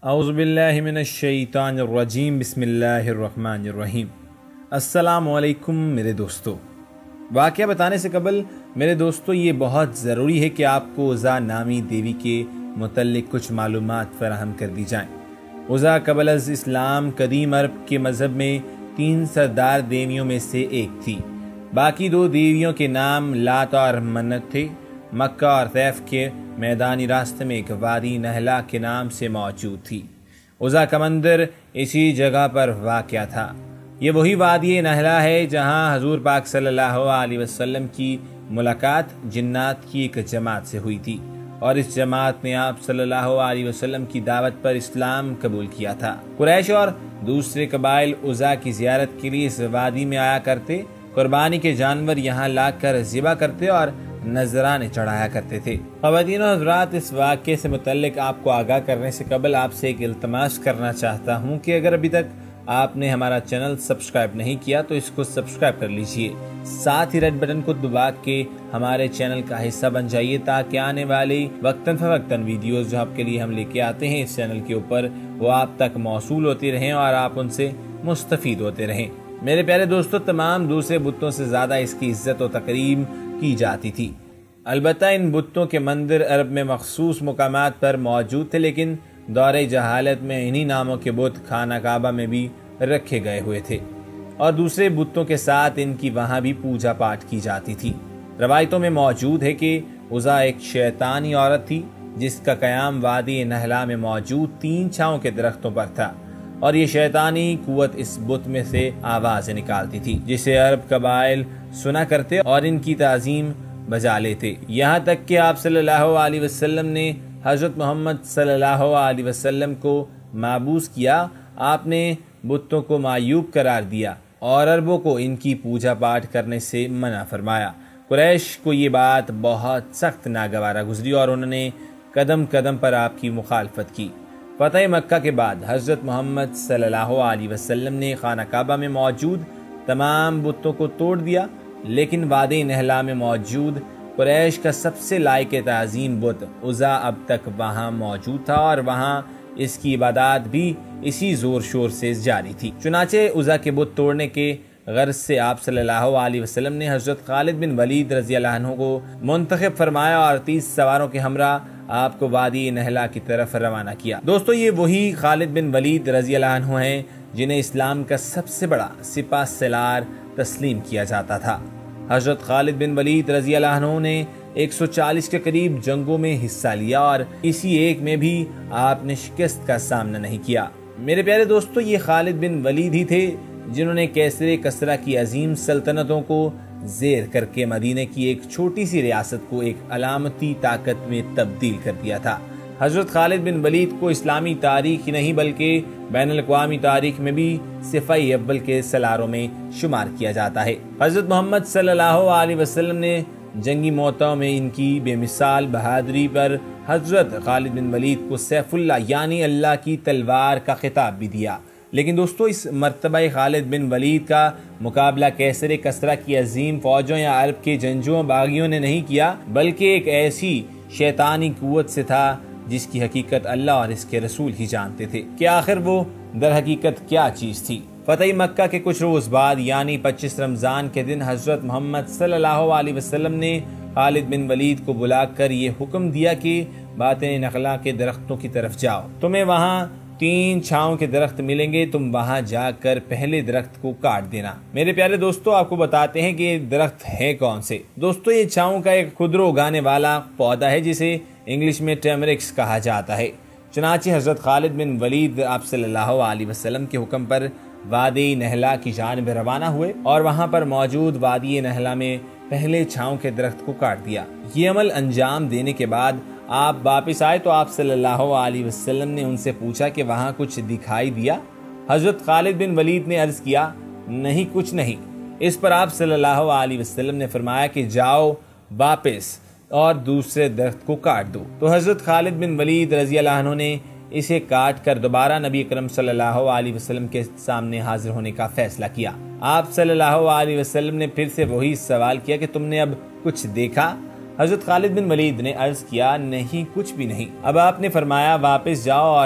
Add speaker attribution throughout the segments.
Speaker 1: اعوذ باللہ من الشیطان الرجیم بسم اللہ الرحمن الرحیم۔ السلام علیکم میرے دوستو۔ واقعہ بتانے سے قبل میرے دوستو یہ بہت ضروری ہے کہ آپ کو عزا نامی دیوی کے متعلق کچھ معلومات فراہم کر دی جائیں۔ عزا قبل از اسلام قدیم عرب کے مذہب میں 3 سردار دیویوں میں سے ایک تھی۔ باقی 2 دیویوں کے نام لات اور منت تھے۔ مکہ اور طیف کے میدانی راستے میں ایک وادی نہلا کے نام سے موجود تھی۔ عزا کا مندر اسی جگہ پر واقع تھا۔ یہ وہی وادی نہلا ہے جہاں حضور پاک صلی اللہ علیہ وسلم کی ملاقات جنات کی ایک جماعت سے ہوئی تھی، اور اس جماعت نے آپ صلی اللہ علیہ وسلم کی دعوت پر اسلام قبول کیا تھا۔ قریش اور دوسرے قبائل عزا کی زیارت کے لیے اس وادی میں آیا کرتے، قربانی کے جانور یہاں لا کر ذبح کرتے اور نذرانے چڑھایا کرتے تھے۔ خواتین و حضرات، اس واقعے سے متعلق آپ کو آگاہ کرنے سے قبل آپ سے ایک التماس کرنا چاہتا ہوں کہ اگر ابھی تک آپ نے ہمارا چینل سبسکرائب نہیں کیا تو اس کو سبسکرائب کر لیجئے، ساتھ ہی ریڈ بٹن کو دبا کے ہمارے چینل کا حصہ بن جائیے تاکہ آنے والی وقتاً فوقتاً ویڈیوز جو آپ کے لیے ہم لے کے آتے ہیں اس چینل کے اوپر وہ آپ تک موصول ہوتی رہیں اور آپ ان سے مستفید ہوتے رہیں۔ میرے پیارے دوستو، تمام دوسرے بتوں سے زیادہ اس کی عزت و تکریم کی جاتی تھی۔ البتہ ان بتوں کے مندر عرب میں مخصوص مقامات پر موجود تھے، لیکن دور جہالت میں انہی ناموں کے بت خانہ کعبہ میں بھی رکھے گئے ہوئے تھے، اور دوسرے بتوں کے ساتھ ان کی وہاں بھی پوجا پاٹ کی جاتی تھی۔ روایتوں میں موجود ہے کہ عزا ایک شیطانی عورت تھی جس کا قیام وادی نہلا میں موجود 3 چھاؤں کے درختوں پر تھا، اور یہ شیطانی قوت اس بت میں سے آوازیں نکالتی تھی جسے عرب قبائل سنا کرتے اور ان کی تعظیم بجا لیتے، یہاں تک کہ آپ صلی اللہ علیہ وسلم نے حضرت محمد صلی اللہ علیہ وسلم کو معبوس کیا۔ آپ نے بتوں کو معیوب قرار دیا اور عربوں کو ان کی پوجا پاٹ کرنے سے منع فرمایا۔ قریش کو یہ بات بہت سخت ناگوارہ گزری اور انہوں نے قدم قدم پر آپ کی مخالفت کی۔ فتح مکہ کے بعد حضرت محمد صلی اللہ علیہ وسلم نے خانہ کعبہ میں موجود تمام بتوں کو توڑ دیا، لیکن وادی نہلا میں موجود قریش کا سب سے لائق تعظیم بت عزا اب تک وہاں موجود تھا، اور وہاں اس کی عبادات بھی اسی زور شور سے جاری تھی۔ چنانچہ عزا کے بت توڑنے کے غرض سے آپ صلی اللہ علیہ وسلم نے حضرت خالد بن ولید رضی اللہ عنہ کو منتخب فرمایا اور 30 سواروں کے ہمراہ آپ کو وادی نہلا کی طرف روانہ کیا۔ دوستو، یہ وہی خالد بن ولید رضی اللہ عنہ ہیں جنہیں اسلام کا سب سے بڑا سپہ سالار تسلیم کیا جاتا تھا۔ حضرت خالد بن ولید رضی اللہ عنہ نے 140 کے قریب جنگوں میں حصہ لیا، اور اسی ایک میں بھی آپ نے شکست کا سامنا نہیں کیا۔ میرے پیارے دوستو، یہ خالد بن ولید ہی تھے جنہوں نے کیسر کسرا کی عظیم سلطنتوں کو زیر کر کے مدینے کی ایک چھوٹی سی ریاست کو ایک علامتی طاقت میں تبدیل کر دیا تھا۔ حضرت خالد بن ولید کو اسلامی تاریخ ہی نہیں بلکہ بین الاقوامی تاریخ میں بھی صفحہ اول کے سالاروں میں شمار کیا جاتا ہے۔ حضرت محمد صلی اللہ علیہ وسلم نے جنگی موتوں میں ان کی بے مثال بہادری پر حضرت خالد بن ولید کو سیف اللہ یعنی اللہ کی تلوار کا خطاب بھی دیا۔ لیکن دوستو، اس مرتبہ خالد بن ولید کا مقابلہ کیسر کسرا کی عظیم فوجوں یا عرب کے جنگجوؤں باغیوں نے نہیں کیا، بلکہ ایک ایسی شیطانی قوت سے تھا جس کی حقیقت اللہ اور اس کے رسول ہی جانتے تھے کہ آخر وہ در حقیقت کیا چیز تھی۔ فتح مکہ کے کچھ روز بعد یعنی 25 رمضان کے دن حضرت محمد صلی اللہ علیہ وسلم نے خالد بن ولید کو بلا کر یہ حکم دیا کہ باطن نخلا کے درختوں کی طرف جاؤ، تمہیں وہاں 3 چھاؤں کے درخت ملیں گے، تم وہاں جا کر پہلے درخت کو کاٹ دینا۔ میرے پیارے دوستو، آپ کو بتاتے ہیں کہ یہ درخت ہے کون سے۔ دوستو، یہ چھاؤں کا ایک خودرو اگانے والا پودا ہے جسے انگلش میں ٹیمرکس کہا جاتا ہے۔ چنانچہ حضرت خالد بن ولید آپ صلی اللہ علیہ وسلم کے حکم پر وادی نہلا کی جانب روانہ ہوئے اور وہاں پر موجود وادی نہلا میں پہلے چھاؤں کے درخت کو کاٹ دیا۔ یہ عمل انجام دینے کے بعد آپ واپس آئے تو آپ صلی اللہ علیہ وسلم نے ان سے پوچھا کہ وہاں کچھ دکھائی دیا؟ حضرت خالد بن ولید نے عرض کیا، نہیں، کچھ نہیں۔ اس پر آپ صلی اللہ علیہ وسلم نے فرمایا کہ جاؤ واپس اور دوسرے درخت کو کاٹ دو۔ تو حضرت خالد بن ولید رضی اللہ عنہ نے اسے کاٹ کر دوبارہ نبی اکرم صلی اللہ علیہ وسلم کے سامنے حاضر ہونے کا فیصلہ کیا۔ آپ صلی اللہ علیہ وسلم نے پھر سے وہی سوال کیا کہ تم نے اب کچھ دیکھا؟ حضرت خالد بن ولید نے عرض کیا، نہیں، کچھ بھی نہیں۔ اب آپ نے فرمایا واپس جاؤ اور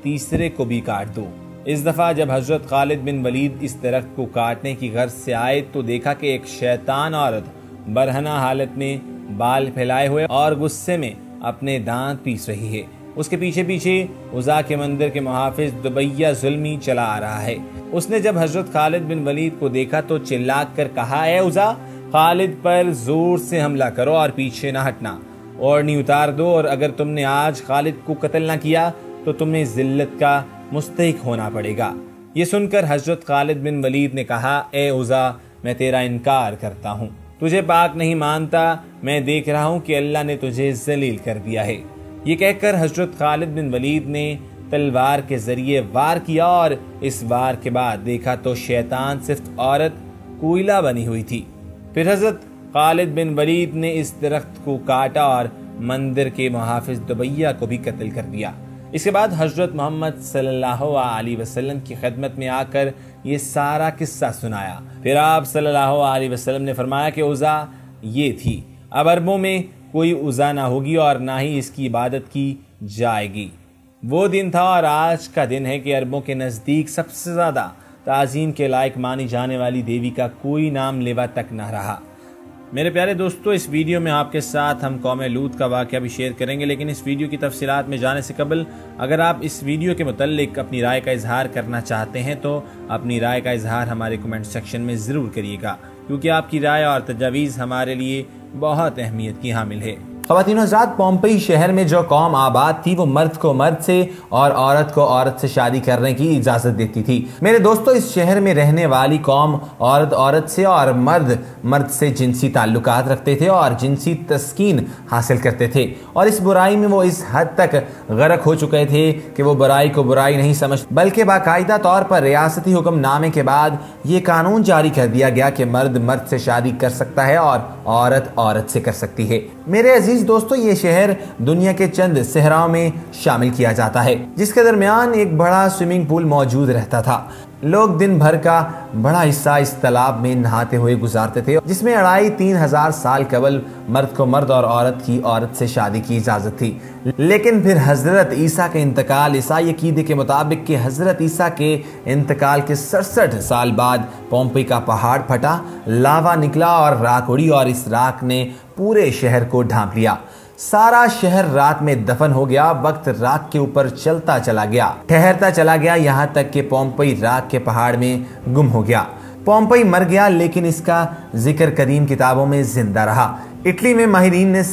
Speaker 1: تیسرے کو بھی کاٹ دو۔ اس دفعہ جب حضرت خالد بن ولید اس درخت کو کاٹنے کی غرض سے آئے تو دیکھا کہ ایک شیطان عورت برہنہ حالت میں بال پھیلائے ہوئے اور غصے میں اپنے دانت پیس رہی ہے۔ اس کے پیچھے پیچھے عزا کے مندر کے محافظ دبیہ ظلمی چلا آ رہا ہے۔ اس نے جب حضرت خالد بن ولید کو دیکھا تو چلا کر کہا، اے عزا، خالد پر زور سے حملہ کرو اور پیچھے نہ ہٹنا، اوڑھنی اتار دو، اور اگر تم نے آج خالد کو قتل نہ کیا تو تمہیں ذلت کا مستحق ہونا پڑے گا۔ یہ سن کر حضرت خالد بن ولید نے کہا، اے عزا، میں تیرا انکار کرتا ہوں، تجھے پاک نہیں مانتا، میں دیکھ رہا ہوں کہ اللہ نے تجھے ذلیل کر دیا ہے۔ یہ کہہ کر حضرت خالد بن ولید نے تلوار کے ذریعے وار کیا، اور اس وار کے بعد دیکھا تو شیطان صرف عورت کوئلہ بنی ہوئی تھی۔ پھر حضرت خالد بن ولید نے اس درخت کو کاٹا اور مندر کے محافظ دبیہ کو بھی قتل کر دیا۔ اس کے بعد حضرت محمد صلی اللہ علیہ وسلم کی خدمت میں آ کر یہ سارا قصہ سنایا۔ پھر آپ صلی اللہ علیہ وسلم نے فرمایا کہ عزا یہ تھی، اب عربوں میں کوئی عزا نہ ہوگی اور نہ ہی اس کی عبادت کی جائے گی۔ وہ دن تھا اور آج کا دن ہے کہ عربوں کے نزدیک سب سے زیادہ تعظیم کے لائق مانی جانے والی دیوی کا کوئی نام لیوا تک نہ رہا۔ میرے پیارے دوستو، اس ویڈیو میں آپ کے ساتھ ہم قوم لوط کا واقعہ بھی شیئر کریں گے، لیکن اس ویڈیو کی تفصیلات میں جانے سے قبل اگر آپ اس ویڈیو کے متعلق اپنی رائے کا اظہار کرنا چاہتے ہیں تو اپنی رائے کا اظہار ہمارے کمنٹ سیکشن میں ضرور کریے گا، کیونکہ آپ کی رائے اور تجاویز ہمارے لیے بہت اہمیت کی حامل ہے۔ خواتین و حضرات، پومپئی شہر میں جو قوم آباد تھی وہ مرد کو مرد سے اور عورت کو عورت سے شادی کرنے کی اجازت دیتی تھی۔ میرے دوستو، اس شہر میں رہنے والی قوم عورت عورت سے اور مرد مرد سے جنسی تعلقات رکھتے تھے اور جنسی تسکین حاصل کرتے تھے، اور اس برائی میں وہ اس حد تک غرق ہو چکے تھے کہ وہ برائی کو برائی نہیں سمجھتے، بلکہ باقاعدہ طور پر ریاستی حکم نامے کے بعد یہ قانون جاری کر دیا گیا کہ مرد مرد سے شادی کر سکتا ہے اور عورت عورت سے کر سکتی ہے۔ میرے عزیز دوستو، یہ شہر دنیا کے چند صحراؤں میں شامل کیا جاتا ہے، جس کے درمیان ایک بڑا سوئمنگ پول موجود رہتا تھا۔ لوگ دن بھر کا بڑا حصہ اس تالاب میں نہاتے ہوئے گزارتے تھے، جس میں 2500-3000 سال قبل مرد کو مرد اور عورت کی عورت سے شادی کی اجازت تھی۔ لیکن پھر حضرت عیسیٰ کے انتقال، عیسائی عقیدے کے مطابق کہ حضرت عیسیٰ کے انتقال کے 67 سال بعد پومپئی کا پہاڑ پھٹا، لاوا نکلا اور راکھ اڑی، اور اس راکھ نے پورے شہر کو ڈھانپ لیا۔ سارا شہر رات میں دفن ہو گیا، وقت راکھ کے اوپر چلتا چلا گیا، ٹھہرتا چلا گیا، یہاں تک کہ پومپئی راکھ کے پہاڑ میں گم ہو گیا۔ پومپئی مر گیا، لیکن اس کا ذکر قدیم کتابوں میں زندہ رہا۔ اٹلی میں ماہرین نے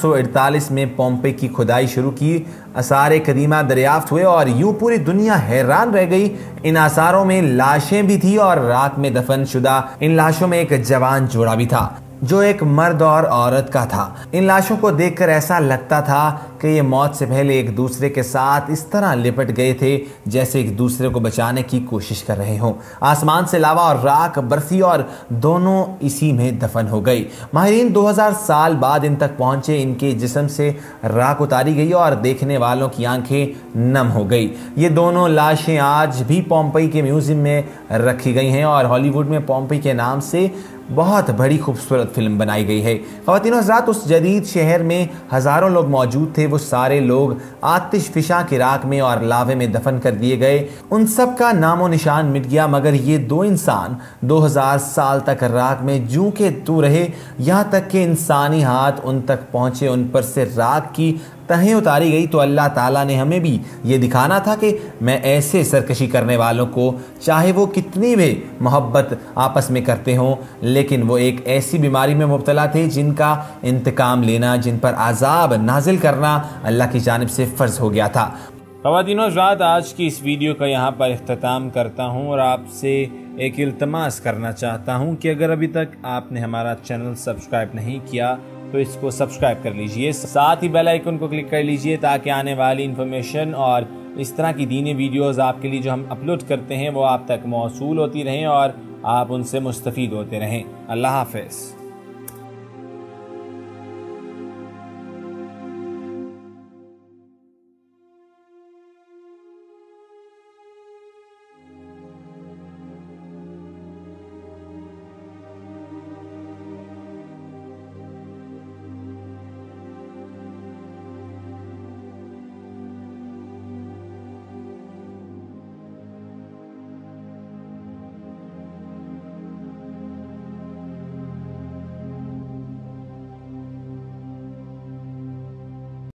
Speaker 1: 1748 میں پومپئی کی کھدائی شروع کی، آثار قدیمہ دریافت ہوئے اور یوں پوری دنیا حیران رہ گئی۔ ان آثاروں میں لاشیں بھی تھی اور راکھ میں دفن شدہ ان لاشوں میں ایک جوان جوڑا بھی تھا جو ایک مرد اور عورت کا تھا۔ ان لاشوں کو دیکھ کر ایسا لگتا تھا کہ یہ موت سے پہلے ایک دوسرے کے ساتھ اس طرح لپٹ گئے تھے جیسے ایک دوسرے کو بچانے کی کوشش کر رہے ہوں۔ آسمان سے لاوا اور راکھ برسی اور دونوں اسی میں دفن ہو گئی۔ ماہرین 2000 سال بعد ان تک پہنچے، ان کے جسم سے راکھ اتاری گئی اور دیکھنے والوں کی آنکھیں نم ہو گئی۔ یہ دونوں لاشیں آج بھی پومپئی کے میوزیم میں رکھی گئی ہیں اور ہالی ووڈ میں پومپئی کے نام سے بہت بڑی خوبصورت فلم بنائی گئی ہے۔ خواتین و حضرات، اس جدید شہر میں ہزاروں لوگ موجود تھے، وہ سارے لوگ آتش فشاں کی راکھ میں اور لاوے میں دفن کر دیے گئے۔ ان سب کا نام و نشان مٹ گیا، مگر یہ دو انسان 2000 سال تک راکھ میں جوں کے توں رہے، یہاں تک کہ انسانی ہاتھ ان تک پہنچے، ان پر سے راکھ کی تہیں اتاری گئی۔ تو اللہ تعالیٰ نے ہمیں بھی یہ دکھانا تھا کہ میں ایسے سرکشی کرنے والوں کو، چاہے وہ کتنی بھی محبت آپس میں کرتے ہوں، لیکن وہ ایک ایسی بیماری میں مبتلا تھے جن کا انتقام لینا، جن پر عذاب نازل کرنا اللہ کی جانب سے فرض ہو گیا تھا۔ خواتین و حضرات، آج کی اس ویڈیو کا یہاں پر اختتام کرتا ہوں اور آپ سے ایک التماس کرنا چاہتا ہوں کہ اگر ابھی تک آپ نے ہمارا چینل سبسکرائب نہیں کیا تو اس کو سبسکرائب کر لیجئے، ساتھ ہی بیل آئیکن کو کلک کر لیجئے تاکہ آنے والی انفارمیشن اور اس طرح کی دینی ویڈیوز آپ کے لیے جو ہم اپلوڈ کرتے ہیں وہ آپ تک موصول ہوتی رہیں اور آپ ان سے مستفید ہوتے رہیں۔ اللہ حافظ۔